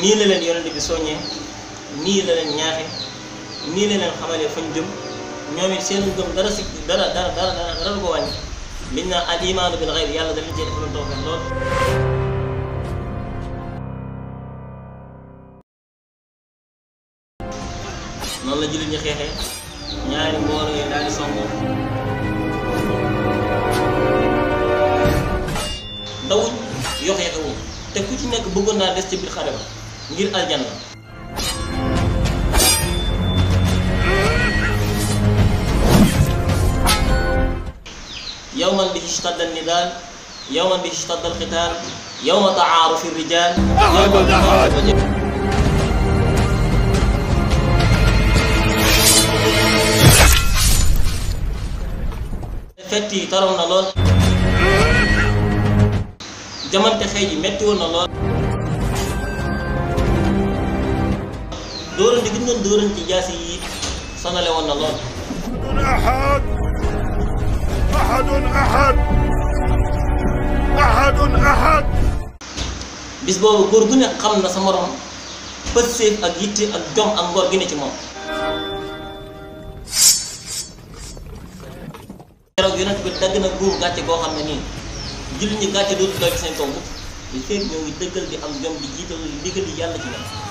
nii la leen yonent bi soññee nii la leen ñaaxe nii la leen xamalee fañ jëm ñoom it seen gëm dara si dara du ko wàññi liñ naa al imaanu bil xayr yàlla dafa cee defal tawfeex lool. noonu la jullit ñi xeexee ñaari mbooloo yi daal di songoo dawuñ yoxeexewuñ te ku ci nekk bëggoon naa des ci biir xare ba ngir aljanna. yawman bihi ishtadda an-nidaal yawman bihi ishtadda al-qitaal yawma ta'aarufi ar-rijaal fett yi taroon na lool jamante xëy ji metti woon na lool dóorante gi ñu doon dóorante ci jaasi yi sonale woon na lool. ahad bis boobu góor gu ne xam na sa morom pësséef ak yitte ak jom ak ngor gi ne ci moom. keroog yonent bi dagg na buum gàcce goo xam ne nii jullit ñi gàcce dootu doy ci seen kaw li fekk ñoo ngi dëggal di am jom di jiital li ndigal yi yàlla ci ñoom.